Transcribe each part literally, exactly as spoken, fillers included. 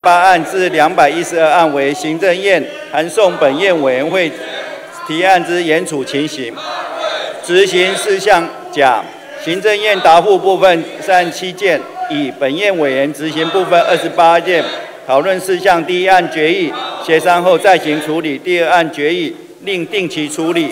八案至两百一十二案为行政院函送本院委员会提案之严处情形。执行事项甲，行政院答复部分三十七件，乙本院委员执行部分二十八件。讨论事项第一案决议，协商后再行处理；第二案决议，另定期处理。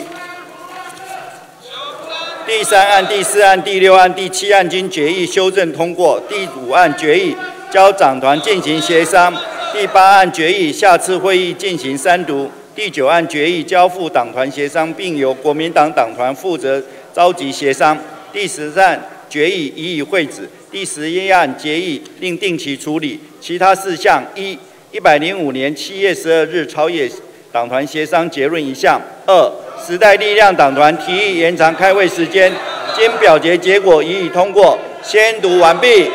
第三案、第四案、第六案、第七案经决议修正通过。第五案决议交党团进行协商。第八案决议下次会议进行三读。第九案决议交付党团协商，并由国民党党团负责召集协商。第十案决议予以会址。第十一案决议另定期处理。其他事项：一、一百零五年七月十二日朝野党团协商结论一项；二、时代力量党团提议延长开会时间，经表决结果予以通过。宣读完毕。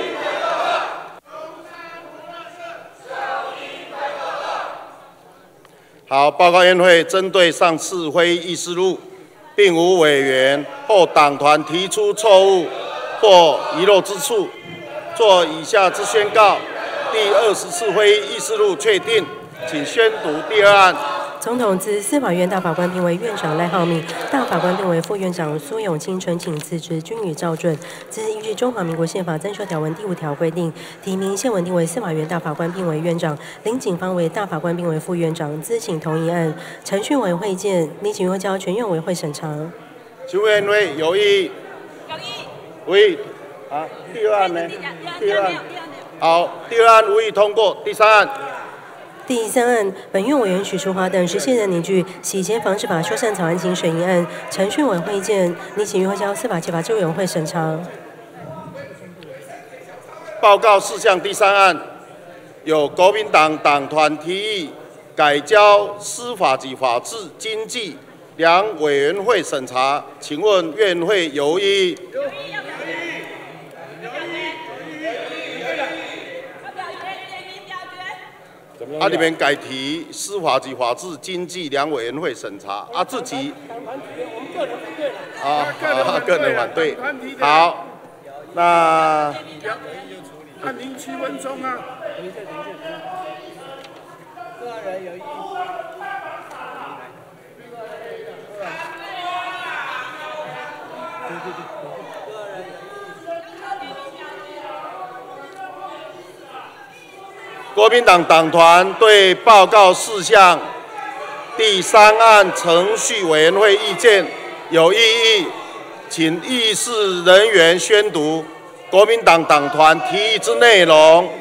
好，报告院会针对上次会议议事录，并无委员或党团提出错误或遗漏之处，做以下之宣告：第二十次会议议事录确定，请宣读第二案。 总统自司法院大法官评为院长赖浩闵，大法官评为副院长苏永清呈请辞职，均予照准。自依据中华民国宪法增修条文第五条规定，提名谢文定为司法院大法官并为院长，林景芳为大法官并为副院长，咨请同一案。程序委会见，拟请会交全院委会审查。 请委员会有异？有异。无异。啊，第二案呢？第二案。好，第二案无异通过。第三案。 第三案，本院委员许淑华等十现任拟具洗钱防治法修缮草案请审议案，程序委会见，拟请院会交司法及法制委员会审查。 报告事项第三案，有国民党党团提议改交司法及法制、经济两委员会审查，请问院会有异议？啊，你们改提司法及法制、经济两委员会审查，啊，自己啊，个人反对。好，那按零七分钟啊。 国民党党团对报告事项第三案程序委员会意见有异议，请议事人员宣读国民党党团提议之内容。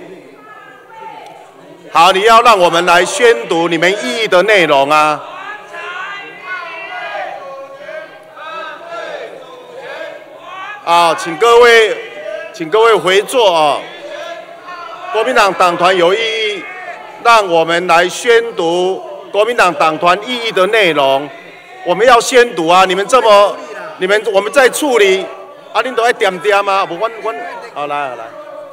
好，你要让我们来宣读你们异议的内容啊。啊，请各位，请各位回座啊。国民党党团有异议，让我们来宣读国民党党团异议的内容。我们要宣读啊！你们这么，你们我们在处理，啊，恁都爱点点啊！不，我我，好来好来。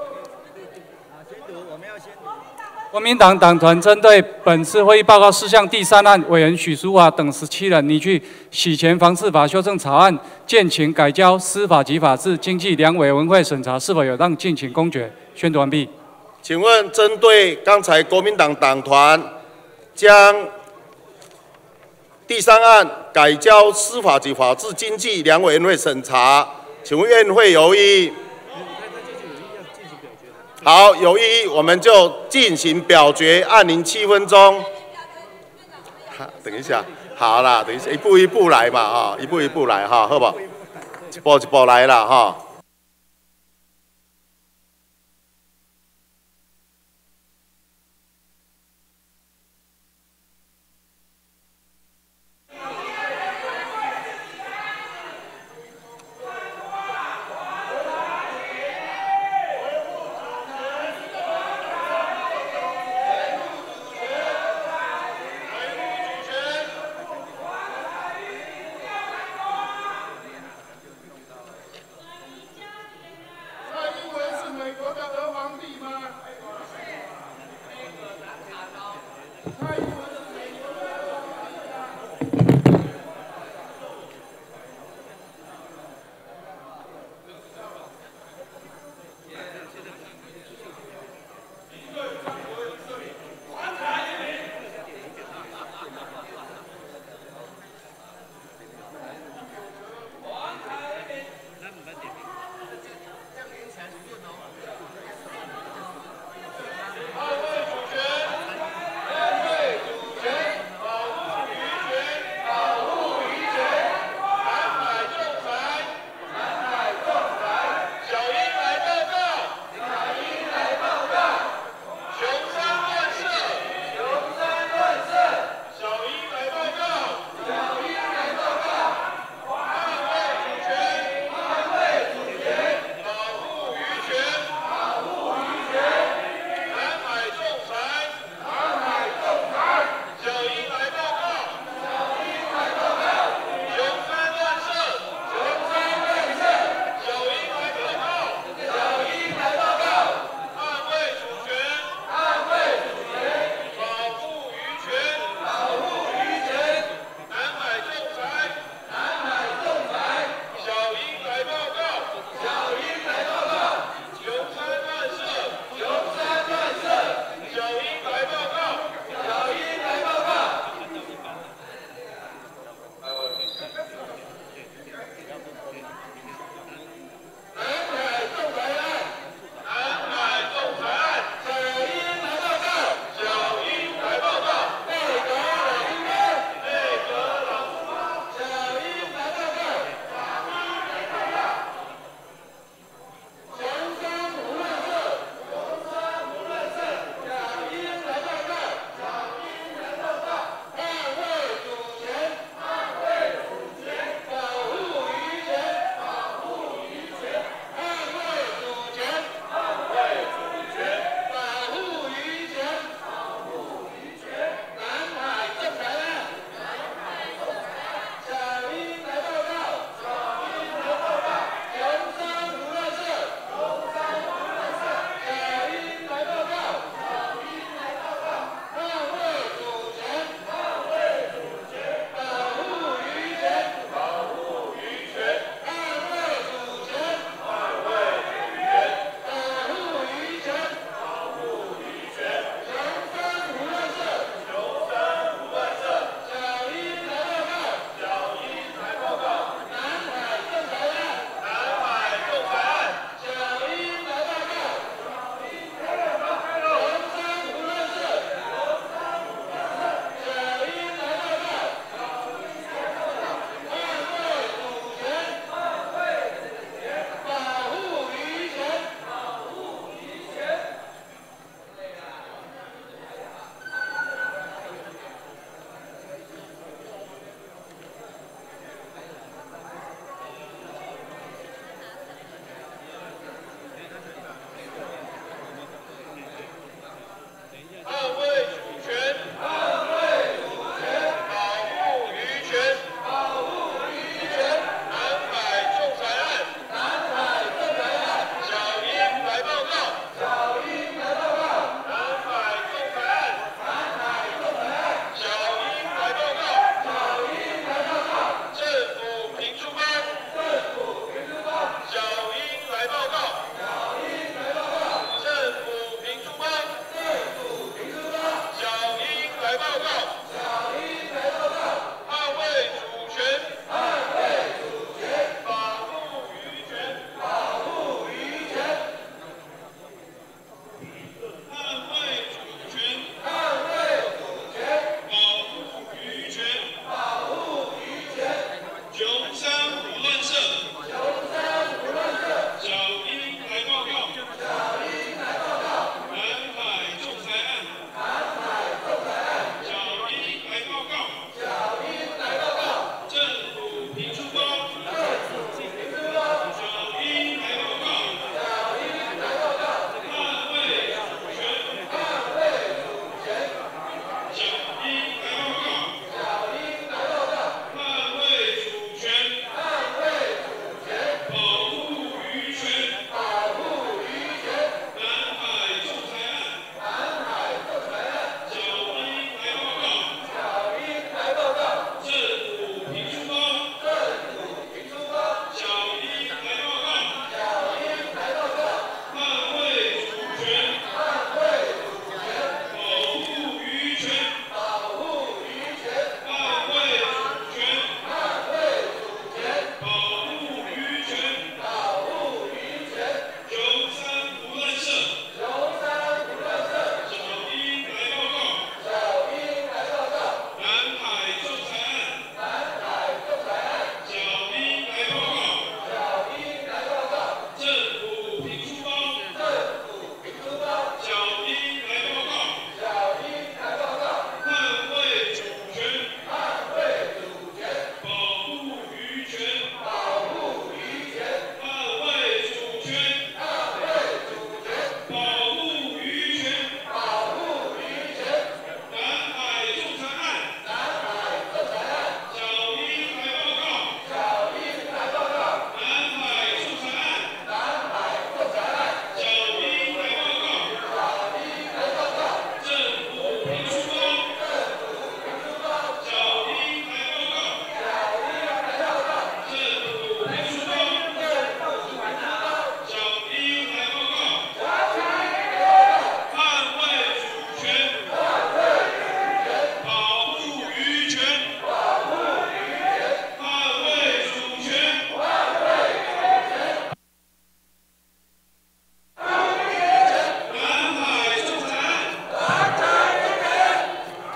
国民党党团针对本次会议报告事项第三案，委员许淑华等十七人拟具洗钱防治法修正草案，建请改交司法及法制、经济两委员会审查，是否有让进行公决？宣读完毕。 请问，针对刚才国民党党团将第三案改交司法及法制、经济两委员会审查，请问院会有异议？好，有异议，我们就进行表决，按铃七分钟。等一下，好啦，等一下，一步一步来嘛，哈，一步一步来哈，好不好？一步一步来啦，哈。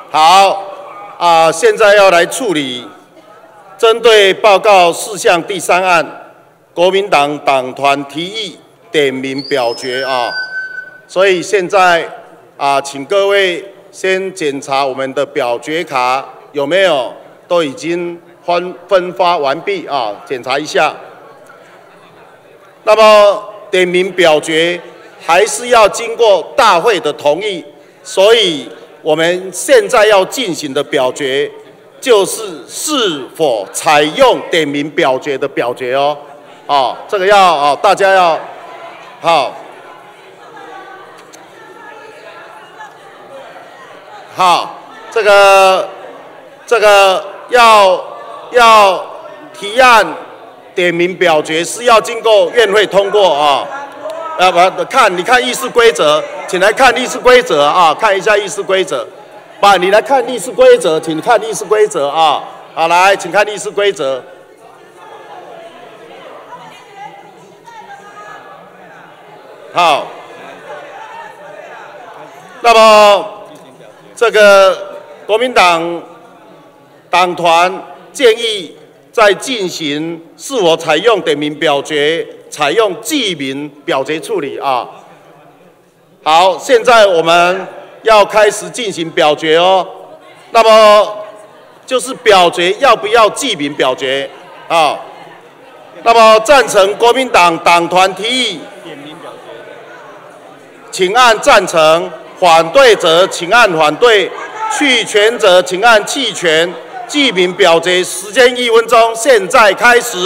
好，啊，现在要来处理针对报告事项第三案，国民党党团提议点名表决啊，所以现在啊，请各位先检查我们的表决卡有没有都已经分分发完毕啊，检查一下。那么点名表决还是要经过大会的同意，所以我们现在要进行的表决就是是否采用点名表决的表决哦。啊，这个要啊，大家要好。好，这个这个要要提案点名表决是要经过院会通过啊。啊不，看你看议事规则，请来看议事规则啊，看一下议事规则。把你来看议事规则，请看议事规则啊。好，来，请看议事规则。好，那么这个国民党党团建议在进行是否采用点名表决，采用记名表决处理啊。好，现在我们要开始进行表决哦。那么就是表决要不要记名表决啊？那么赞成国民党党团提议，请按赞成；反对者请按反对；弃权者请按弃权。记名表决时间一分钟，现在开始。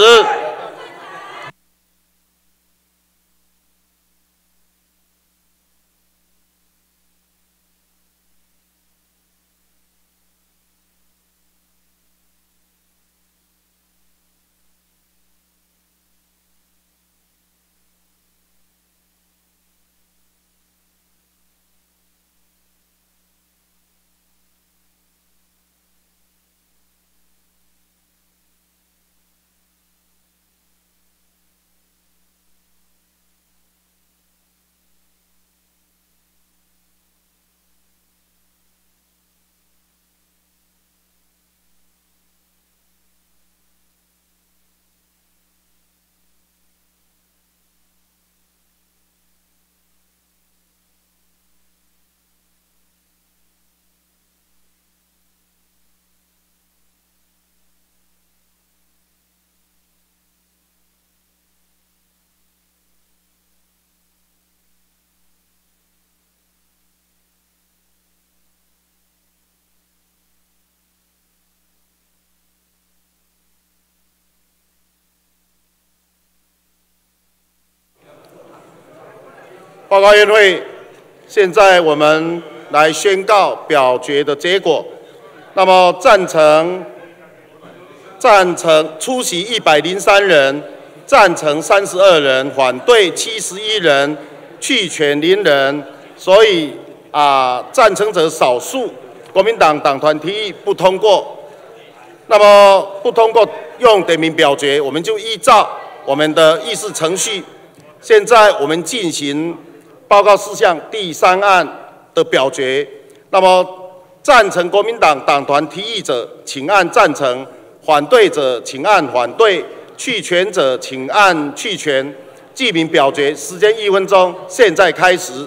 报告院会，现在我们来宣告表决的结果。那么赞成赞成出席一百零三人，赞成三十二人，反对七十一人，弃权零人。所以啊，赞成者少数，国民党党团提议不通过。那么不通过用点名表决，我们就依照我们的议事程序，现在我们进行报告事项第三案的表决。那么赞成国民党党团提议者，请按赞成；反对者，请按反对；弃权者，请按弃权。记名表决时间一分钟，现在开始。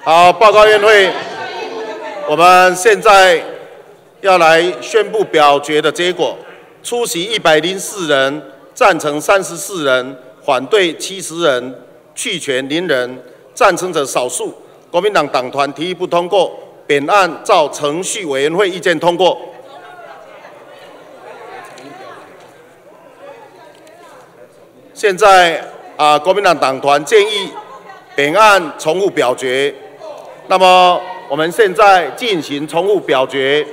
好，报告院会，我们现在要来宣布表决的结果。出席一百零四人，赞成三十四人，反对七十人，弃权零人，赞成者少数。国民党党团提议不通过，本案照程序委员会意见通过。现在啊，国民党党团建议本案重复表决。那么我们现在进行重复表决。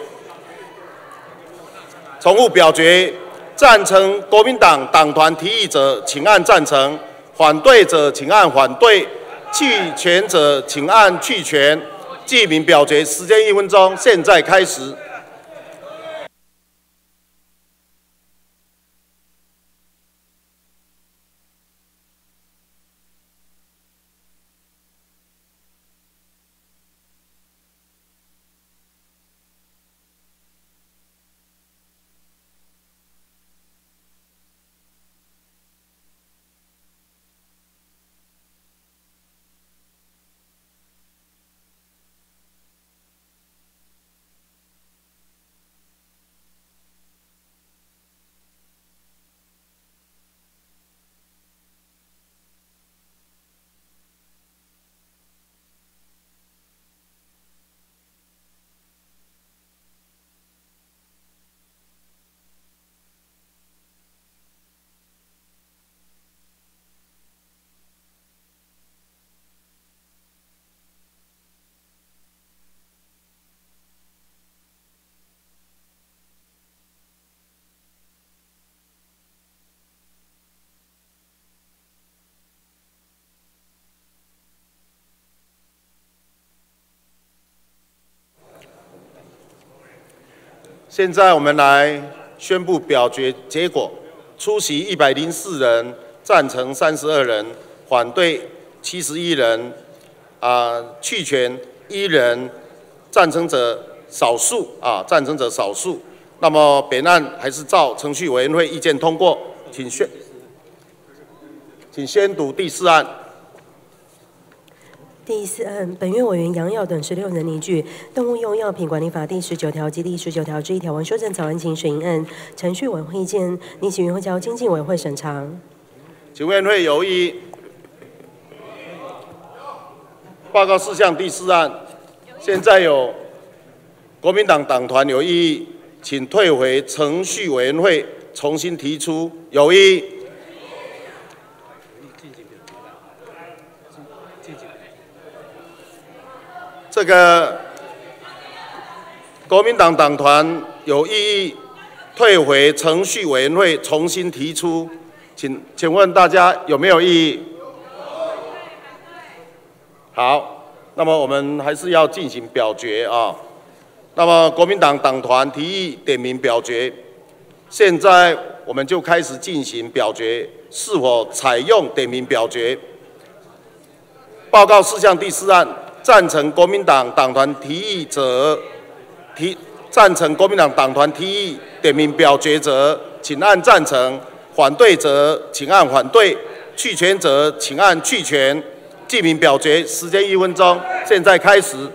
重复表决，赞成国民党党团提议者，请按赞成；反对者，请按反对；弃权者，请按弃权。记名表决时间一分钟，现在开始。现在我们来宣布表决结果：出席一百零四人，赞成三十二人，反对七十一人，啊，弃权一人，赞成者少数啊，赞成者少数。那么本案还是照程序委员会意见通过，请宣，请宣读第四案。 第四案，本院委员杨耀等十六人拟具《动物用药品管理法》第十九条及第十九条之一条文修正草案请审议案，程序委员会意见，拟请院会交经济委员会审查。 请委员会有异。报告事项第四案，现在有国民党党团有异议，请退回程序委员会重新提出。有异议。这个国民党党团有异议，退回程序委员会重新提出，请请问大家有没有异议？好，那么我们还是要进行表决啊。那么国民党党团提议点名表决，现在我们就开始进行表决，是否采用点名表决？报告事项第四案。赞成国民党党团提议者，提赞成国民党党团提议点名表决者，请按赞成；反对者，请按反对；弃权者，请按弃权。记名表决时间一分钟，现在开始。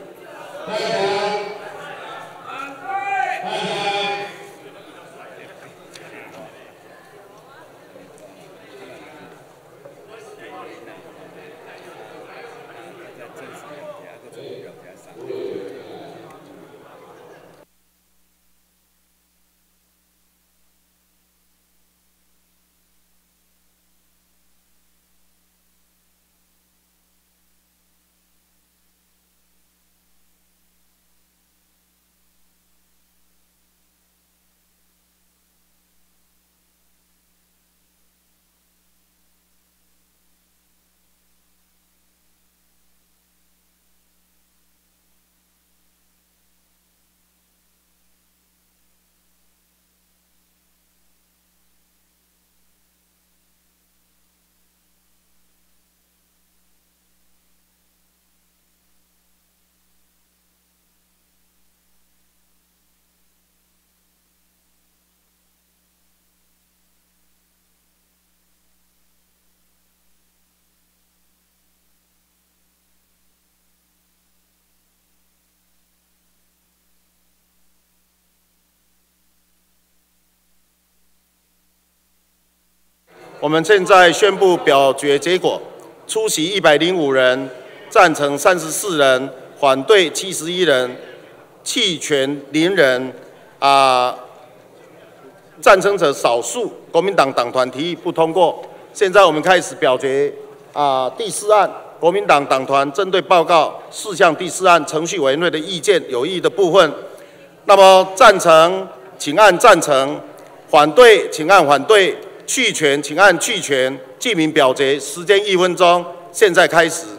我们现在宣布表决结果：出席一百零五人，赞成三十四人，反对七十一人，弃权零人。啊、呃，赞成者少数。国民党党团提议不通过。现在我们开始表决啊、呃、第四案。国民党党团针对报告事项第四案程序委员会的意见有异的部分，那么赞成请按赞成，反对请按反对，弃权请按弃权。记名表决时间一分钟，现在开始。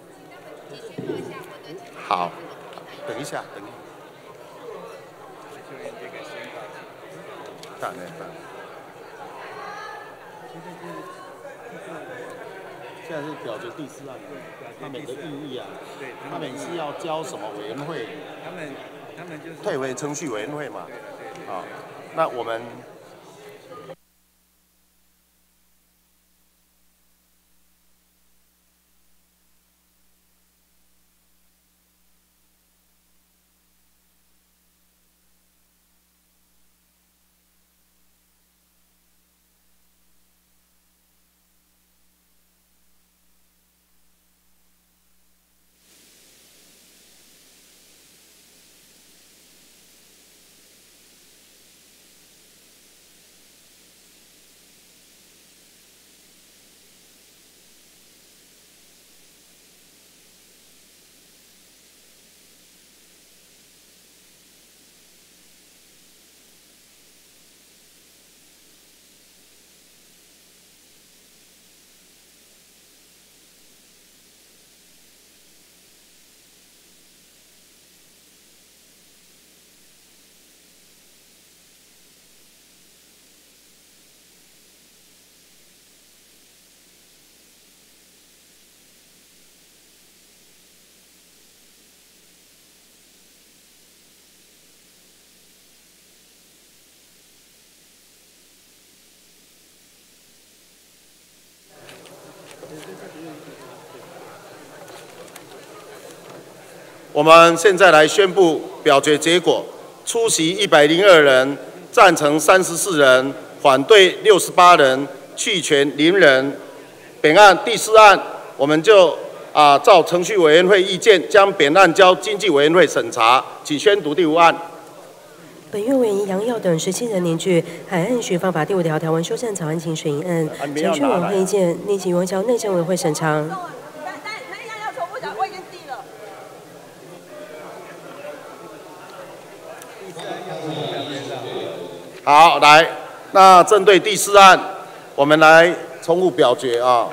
好，等一下，等一下。大概现在是表决第四案，他们的意义啊，对，他们是要交什么委员会？他们他们就是退回程序委员会嘛。啊，那我们我们现在来宣布表决结果：出席一百零二人，赞成三十四人，反对六十八人，弃权零人。本案第四案，我们就啊、呃、照程序委员会意见，将本案交经济委员会审查。请宣读第五案。 本院委员杨耀等十七人凝聚《海岸巡防法》第五条条文修正草案请审议案，程序委员会意见立即移交内政委员会审查。 好，来，那针对第四案，我们来重复表决啊。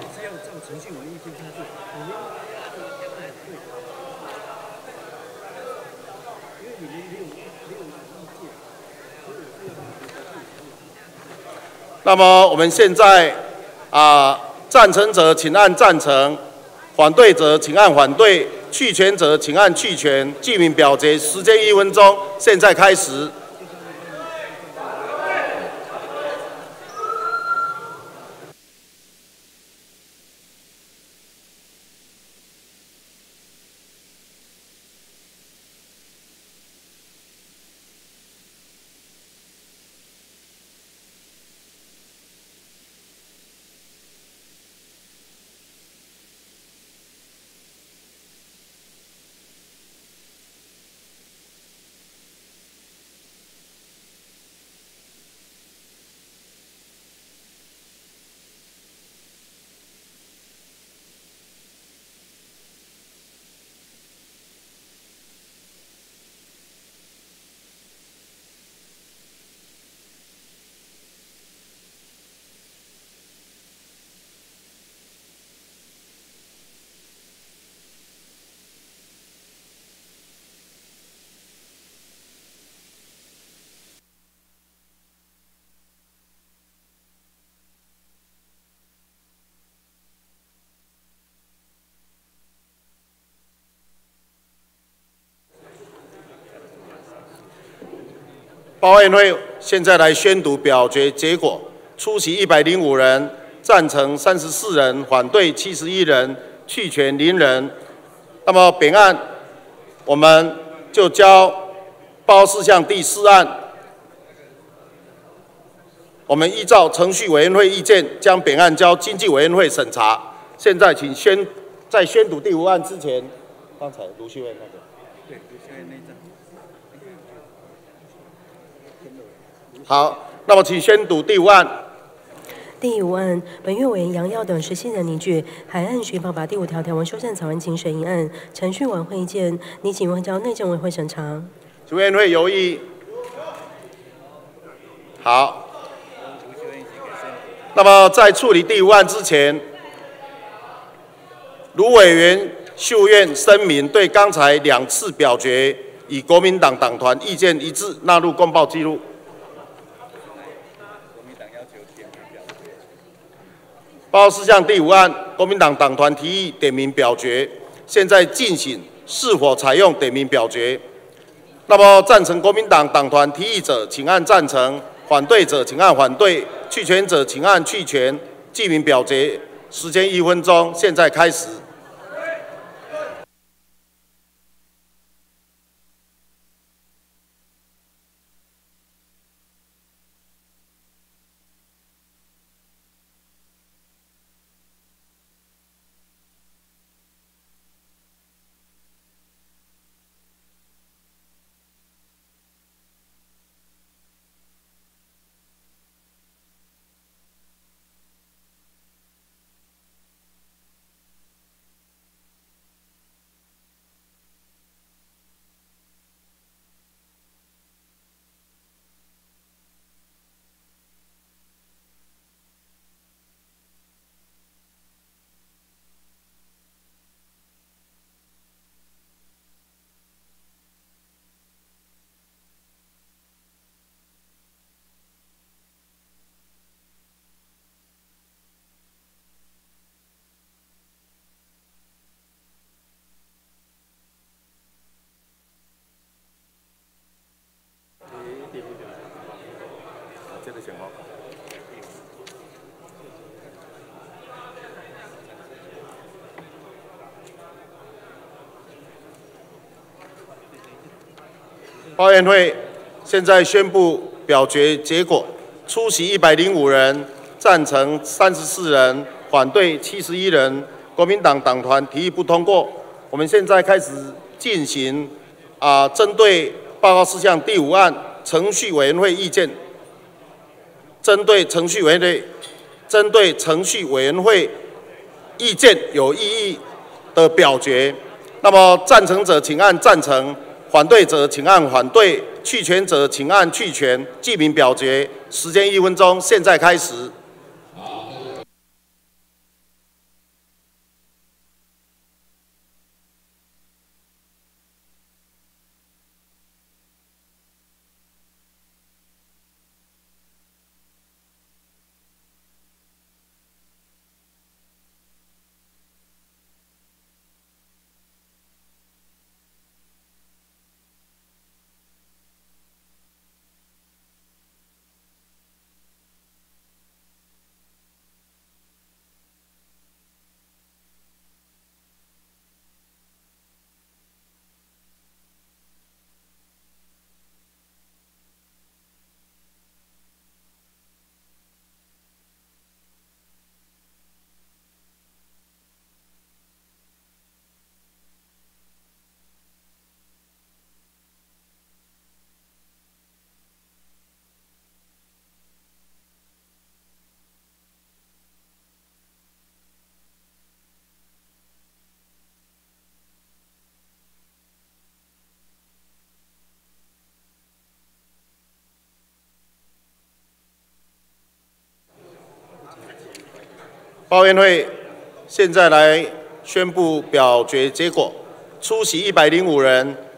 那么我们现在啊、呃，赞成者请按赞成，反对者请按反对，弃权者请按弃权。记名表决时间一分钟，现在开始。报委员会现在来宣读表决结果：出席一百零五人，赞成三十四人，反对七十一人，弃权零人。那么本案我们就交报事项第四案我们依照程序委员会意见，将本案交经济委员会审查。现在请宣在宣读第五案之前，刚才卢秀燕那个。对，卢秀燕那张。好，那么请宣读第五案。 第五案，本院委员杨耀等十七人拟具海岸巡保法第五条条文修正草案请审议案，程序委员会意见，拟请问交内政委员会审查。 请委员会有异。好。那么在处理第五案之前，卢委员岫愿声明对刚才两次表决与国民党党团意见一致，纳入公报记录。报告事项第五案，国民党党团提议点名表决，现在进行是否采用点名表决。那么赞成国民党党团提议者，请按赞成；反对者，请按反对；弃权者，请按弃权。记名表决时间一分钟，现在开始。报院会现在宣布表决结果：出席一百零五人，赞成三十四人，反对七十一人。国民党党团提议不通过。我们现在开始进行啊、呃，针对报告事项第五案程序委员会意见，针对程序委员会针对程序委员会意见有异议的表决。那么赞成者请按赞成。反对者请按反对，弃权者请按弃权。记名表决时间一分钟，现在开始。报院会现在来宣布表决结果：出席一百零五人，